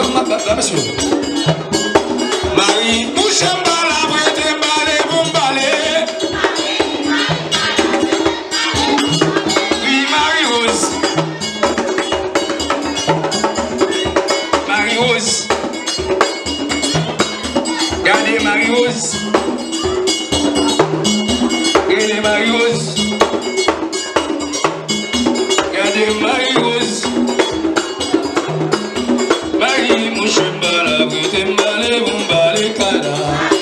là, monsieur. Marie, Mouchamba, la brete, balé, bon balé. Oui, Marie-Rose. Marie-Rose. Regardez Marie-Rose. Regardez Marie-Rose. Regardez Marie-Rose. Marie, Mouchamba, la brete, balé, bon balé, kada.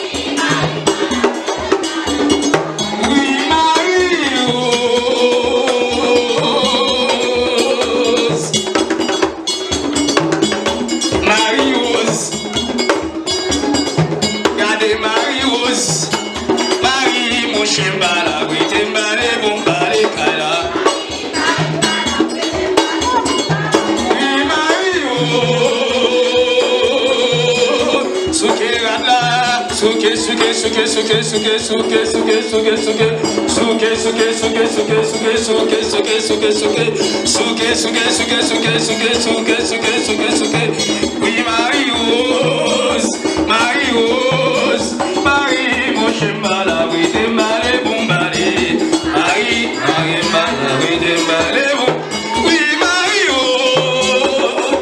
Oui, Marie-Rose, Marie-Rose, Marie, mon chemin, la oui, t'es malé, bon balé. Marie, Marie, la oui, t'es malé, bon. Oui, Marie-Rose,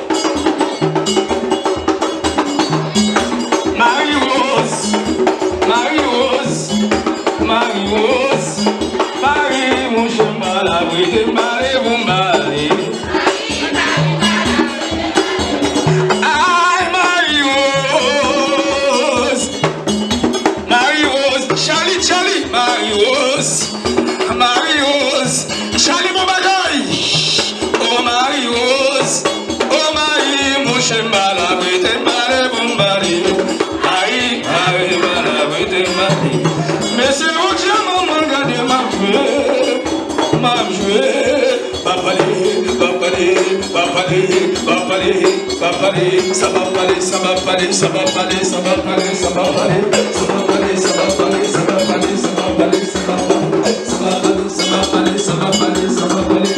Marie-Rose, Marie-Rose, Marie-Rose, Marie, mon chemin, la oui, t'es malé, bon balé. Marie-Rose, Marie-Rose, Charlie mon bagaille. Oh Marie-Rose, oh Marie, mon chemin, la brete, balé, bon balé. Marie, Marie, la brete, balé. Mais c'est mon Dieu, maman, regardez ma jouée, papalé, ça va parler, ça va parler, ça va parler, ça va parler, ça va parler, ça va parler, ça va parler, ça va parler, ça va parler, ça va parler, ça va parler, ça va parler, ça va parler, ça va parler.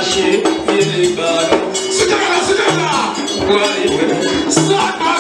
marché, il est pas. C'est là, c'est là. Quoi,